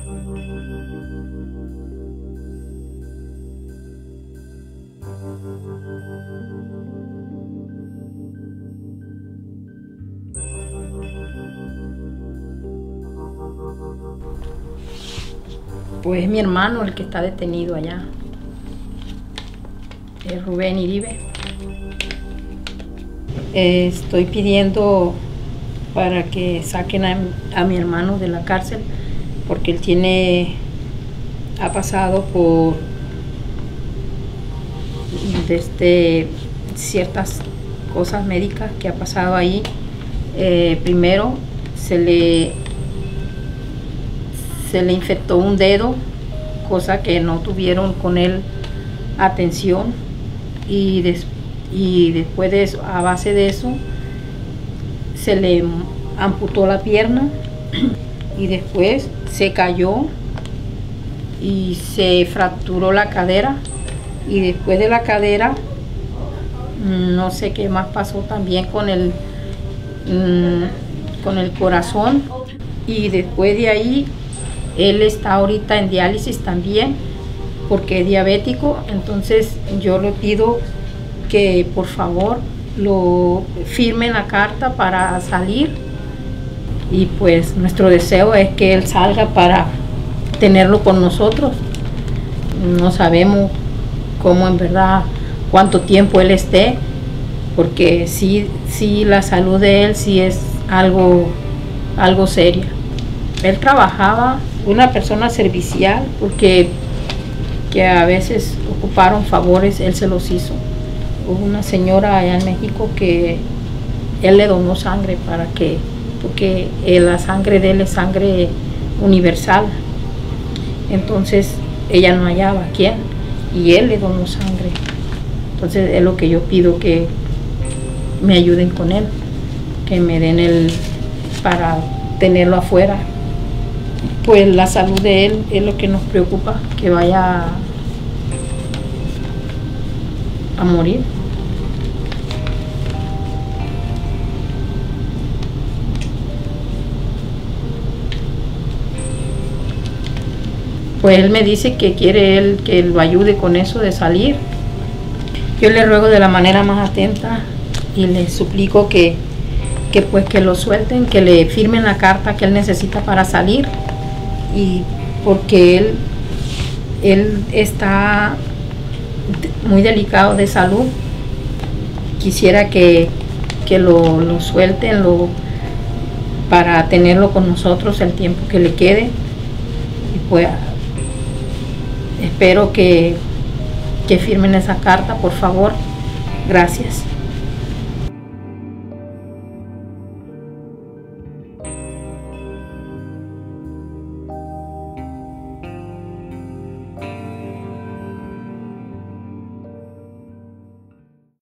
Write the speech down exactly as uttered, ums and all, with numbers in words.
Pues mi hermano el que está detenido allá, es Rubén Iribe. Eh, estoy pidiendo para que saquen a, a mi hermano de la cárcel, porque él tiene, ha pasado por desde ciertas cosas médicas que ha pasado ahí. Eh, primero se le se le infectó un dedo, cosa que no tuvieron con él atención, y, des, y después de eso, a base de eso, se le amputó la pierna y después se cayó y se fracturó la cadera, y después de la cadera no sé qué más pasó también con el, con el corazón, y después de ahí él está ahorita en diálisis también porque es diabético. Entonces yo le pido que por favor lo firmen la carta para salir, y pues nuestro deseo es que él salga para tenerlo con nosotros. No sabemos cómo en verdad cuánto tiempo él esté, porque sí, sí la salud de él sí es algo, algo seria. Él trabajaba, una persona servicial, porque que a veces ocuparon favores, él se los hizo. Hubo una señora allá en México que él le donó sangre para que, porque la sangre de él es sangre universal. Entonces ella no hallaba a quién, y él le donó sangre. Entonces es lo que yo pido, que me ayuden con él, que me den el para tenerlo afuera. Pues la salud de él es lo que nos preocupa, que vaya a, a morir. Pues él me dice que quiere él que lo ayude con eso de salir. Yo le ruego de la manera más atenta y le suplico que, que pues que lo suelten, que le firmen la carta que él necesita para salir, y porque él, él está muy delicado de salud. Quisiera que, que lo, lo suelten lo, para tenerlo con nosotros el tiempo que le quede, y pues espero que, que firmen esa carta, por favor. Gracias.